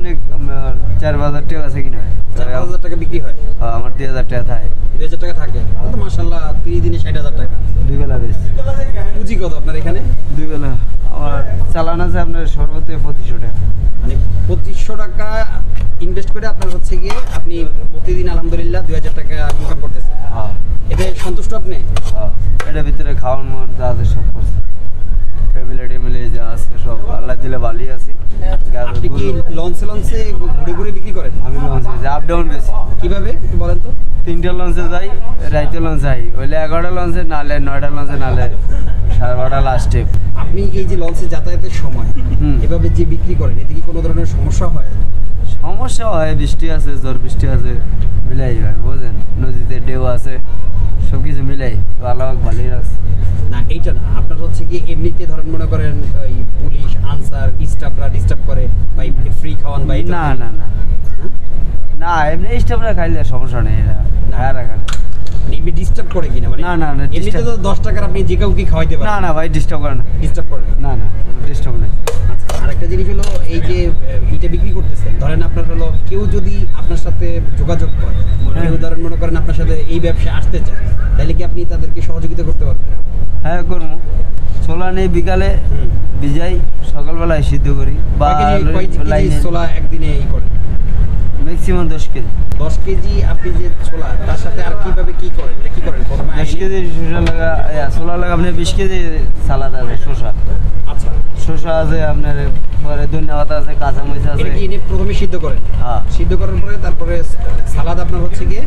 দৈনিক আমার 4,000 টাকা আছে কিনা 4,000 টাকা বিক্রি হয়। হ্যাঁ আমার 2,000 টাকা থাকে 2,000 টাকা থাকে, তো মাশাআল্লাহ 30 দিনে 60,000 টাকা। দুই বেলা বেশ পুঁজি কত আপনার এখানে? দুই বেলা আমার চালান আছে আপনার সর্বোচ্চ 2,500 টাকা। মানে 2,500 টাকা ইনভেস্ট করে আপনার হচ্ছে গিয়ে আপনি প্রতিদিন আলহামদুলিল্লাহ 2,000 টাকা ইনকাম করতেছেন। হ্যাঁ এতে সন্তুষ্ট আপনি? হ্যাঁ এটার ভিতরে খাওয়ান মন যা আছে সব করছে, ফ্যামিলি টেমিলি যা আছে সব আল্লাহ দিলে ভালোই আছি। আপনি কি লঞ্চে লঞ্চে ঘুরে ঘুরে বিক্রি করেন? আমি লঞ্চে আপ ডাউন বেশি। কিভাবে একটু বলেন তো? 3টা লঞ্চে যাই, রাইতে লঞ্চে যাই, হইলে 11টা লঞ্চে, নালে 9টা লঞ্চে, নালে 12:30 লাস্ট ট্রিপ। আপনি এই যে লঞ্চে যাতায়াতের সময় এভাবে যে বিক্রি করেন, এতে কি কোনো ধরনের সমস্যা হয়? সমস্যা হয়, বৃষ্টি আছে, ঝড় বৃষ্টি আছে, মিলাই হয় বুঝেন, নদীতে ঢেউ আছে, সব কিছু মিলাই তো আল্লাহ ভালোই রাখছে। না এইটা না, আপনার হচ্ছে কি এমনিতে ধরেন মনে করেন ওই পুলিশ আনসার স্টাফরা ডিস্টার্ব করে বা ফ্রি খাওয়ান বা না না না না, এমনি স্টাফরা খাইলে সমস্যা নেই, এরা হ্যাঁ রাখা এমনি ডিস্টার্ব করে কিনা? মানে না না না এমনিতে তো 10 টাকার আপনি যে কাউকে খাওয়াইতে পারেন। না না ভাই ডিস্টার্ব করে না, ডিস্টার্ব করে না না ডিস্টার্ব নেই। আচ্ছা, আরেকটা জিনিস হলো এই যে এটা বিক্রি করতেছেন, ধরেন আপনার হলো কেউ যদি আপনার সাথে যোগাযোগ করে, কেউ ধরেন মনে করেন আপনার সাথে এই ব্যবসায় আসতে চায়, তাহলে কি আপনি তাদেরকে সহযোগিতা করতে পারবেন? হ্যাঁ করবো, ছোলা নেই বিকালে ভিজাই, সকালবেলায় সিদ্ধ করি বা কয় কেজি ছোলা একদিনে এই করেন? Maximum 10 KG. 10 কেজি আপনি যে ছোলা, তার সাথে আর কিভাবে কি করেন? এটা কি করেন? প্রথমে 10 কেজি শসা লাগা, ছোলা লাগা, আপনার 20 কেজি সালাদ আছে, শসা আচ্ছা শসা আছে, আপনার পরে ধনিয়া পাতা আছে, কাঁচা মরিচ আছে। এটা কি এনে প্রথমে সিদ্ধ করেন? হ্যাঁ সিদ্ধ করার পরে তারপরে সালাদ আপনার হচ্ছে গিয়ে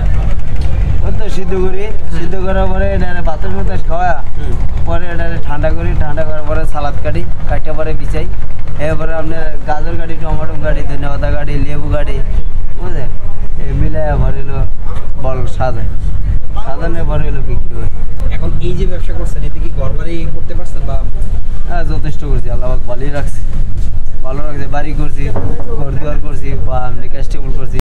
ওই তো সিদ্ধ করি, সিদ্ধ করার পরে এটা বাতাস বাতাস খাওয়া, পরে এটা ঠান্ডা করি, ঠান্ডা করার পরে সালাদ কাটি, কাটিয়ে পরে বিছাই, এরপরে আপনার গাজর কাটি, টমেটো কাটি, ধনিয়া পাতা কাটি, লেবু কাটি, বুঝলেন, মিলাই ভরে এলো বল সাজাই, সাজানোর পরে এলো বিক্রি হয়। এখন এই যে ব্যবসা করছেন, এতে কি ঘর বাড়ি করতে পারছেন? বা হ্যাঁ যথেষ্ট করছি, আল্লাহ ভালোই রাখছে, ভালো রাখছে, বাড়ি করছি, ঘর দুয়ার করছি, বা আপনি ক্যাশ টেবল করছি।